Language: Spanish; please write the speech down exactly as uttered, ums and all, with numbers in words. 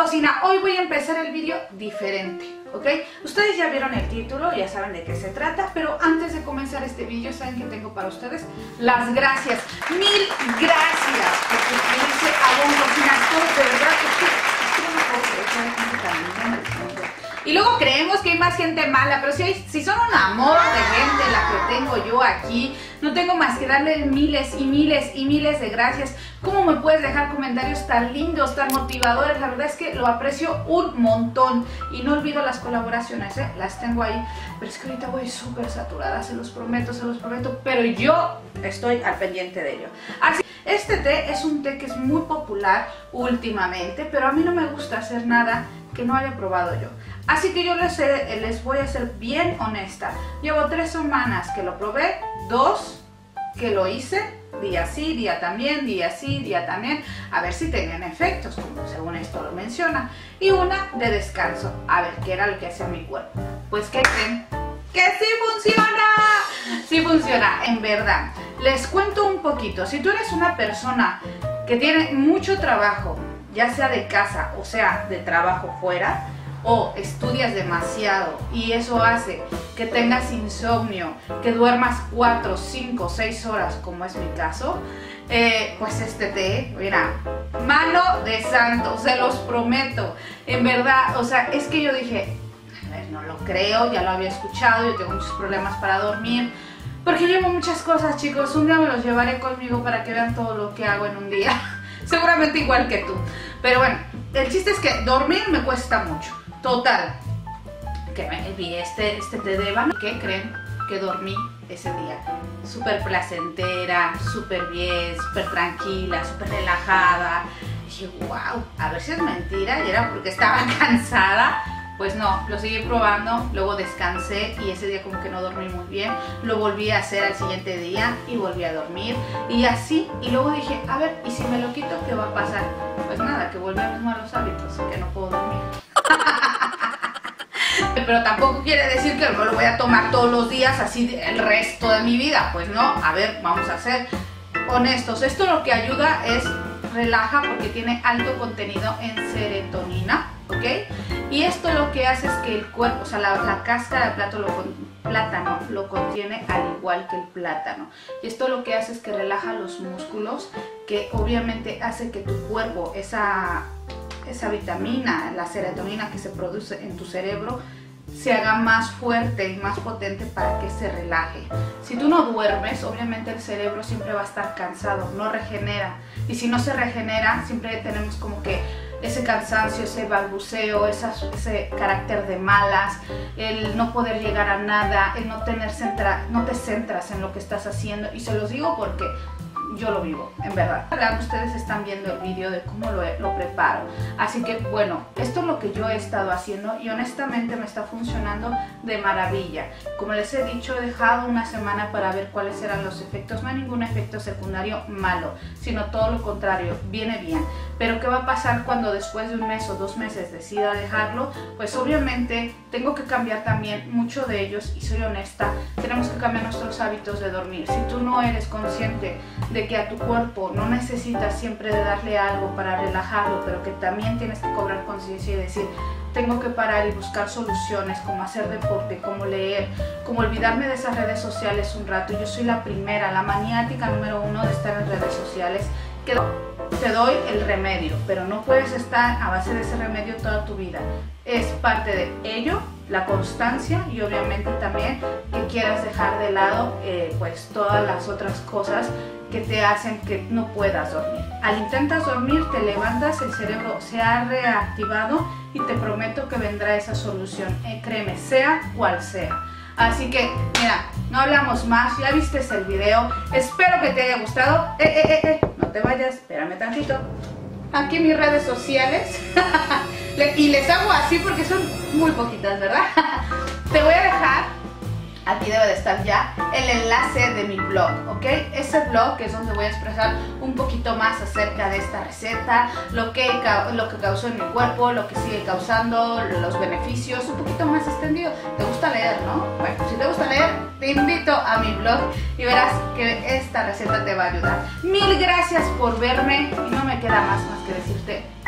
cocina. Hoy voy a empezar el vídeo diferente, ¿ok? Ustedes ya vieron el título, ya saben de qué se trata, pero antes de comenzar este vídeo, ¿saben que tengo para ustedes? Las gracias, mil gracias por suscribirse a Bon Cocina. Todo de verdad, es que, es que no me puedo creer que hay gente tan linda. Y luego creemos que hay más gente mala, pero si, hay, si son un amor de gente la que tengo yo aquí, no tengo más que darle miles y miles y miles de gracias. ¿Cómo me puedes dejar comentarios tan lindos, tan motivadores? La verdad es que lo aprecio un montón. Y no olvido las colaboraciones, ¿eh? Las tengo ahí. Pero es que ahorita voy súper saturada, se los prometo, se los prometo. Pero yo estoy al pendiente de ello. Así, este té es un té que es muy popular últimamente, pero a mí no me gusta hacer nada que no haya probado yo. Así que yo les, les voy a ser bien honesta. Llevo tres semanas que lo probé, dos que lo hice, día sí, día también, día sí, día también, a ver si tenían efectos, como según esto lo menciona, y una de descanso, a ver qué era lo que hacía mi cuerpo. Pues ¿qué creen? ¡Que sí funciona! Sí funciona, en verdad. Les cuento un poquito. Si tú eres una persona que tiene mucho trabajo, ya sea de casa o sea de trabajo fuera, o estudias demasiado y eso hace que tengas insomnio, que duermas cuatro, cinco, seis horas como es mi caso, eh, pues este té, mira, mano de santo, se los prometo, en verdad. O sea, es que yo dije, a ver, no lo creo, ya lo había escuchado, yo tengo muchos problemas para dormir, porque llevo muchas cosas, chicos. Un día me los llevaré conmigo para que vean todo lo que hago en un día, seguramente igual que tú, pero bueno, el chiste es que dormir me cuesta mucho. Total, que me vi este, este té de ébano. ¿Qué creen? Que dormí ese día súper placentera, súper bien, súper tranquila, súper relajada. Dije, wow, a ver si es mentira, y era porque estaba cansada. Pues no, lo seguí probando, luego descansé y ese día como que no dormí muy bien. Lo volví a hacer al siguiente día y volví a dormir y así. Y luego dije, a ver, ¿y si me lo quito qué va a pasar? Pues nada, que volví a los malos hábitos, que no puedo dormir. Pero tampoco quiere decir que no lo voy a tomar todos los días así el resto de mi vida. Pues no, a ver, vamos a ser honestos. Esto lo que ayuda es relaja porque tiene alto contenido en serotonina, ¿ok? Y esto lo que hace es que el cuerpo, o sea, la, la cáscara del plátano lo, plátano lo contiene al igual que el plátano. Y esto lo que hace es que relaja los músculos, que obviamente hace que tu cuerpo, esa, esa vitamina, la serotonina que se produce en tu cerebro, se haga más fuerte y más potente para que se relaje. Si tú no duermes, obviamente el cerebro siempre va a estar cansado, no regenera. Y si no se regenera, siempre tenemos como que ese cansancio, ese balbuceo, esa, ese carácter de malas, el no poder llegar a nada, el no tener centra, no te centras en lo que estás haciendo. Y se los digo porque yo lo vivo, en verdad. Ustedes están viendo el vídeo de cómo lo, lo preparo. Así que bueno, esto es lo que yo he estado haciendo y honestamente me está funcionando de maravilla. Como les he dicho, he dejado una semana para ver cuáles eran los efectos. No hay ningún efecto secundario malo, sino todo lo contrario, viene bien. Pero ¿qué va a pasar cuando después de un mes o dos meses decida dejarlo? Pues obviamente tengo que cambiar también mucho de ellos y soy honesta, tenemos que cambiar nuestros hábitos de dormir. Si tú no eres consciente de que a tu cuerpo no necesitas siempre de darle algo para relajarlo, pero que también tienes que cobrar conciencia y decir, tengo que parar y buscar soluciones, como hacer deporte, como leer, como olvidarme de esas redes sociales un rato. Yo soy la primera, la maniática número uno de estar en redes sociales, que te doy el remedio, pero no puedes estar a base de ese remedio toda tu vida. Es parte de ello la constancia y obviamente también que quieras dejar de lado eh, pues todas las otras cosas que te hacen que no puedas dormir. Al intentas dormir, te levantas, el cerebro se ha reactivado y te prometo que vendrá esa solución, eh, créeme, sea cual sea. Así que, mira, no hablamos más, ya viste el video, espero que te haya gustado. Eh, eh, eh, eh, no te vayas, espérame tantito. Aquí mis redes sociales, y les hago así porque son muy poquitas, ¿verdad? Te voy a dejar, aquí debe de estar ya, el enlace de mi blog, ¿ok? Ese blog que es donde voy a expresar un poquito más acerca de esta receta, lo que, lo que causó en mi cuerpo, lo que sigue causando, los beneficios, un poquito más extendido. ¿Te gusta leer, no? Bueno, si te gusta leer, te invito a mi blog y verás que esta receta te va a ayudar. Mil gracias por verme y no me queda más más que decirte